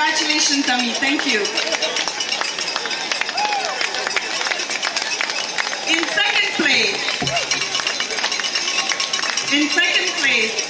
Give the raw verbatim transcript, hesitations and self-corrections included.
Congratulations, Ami. Thank you. In second place, in second place,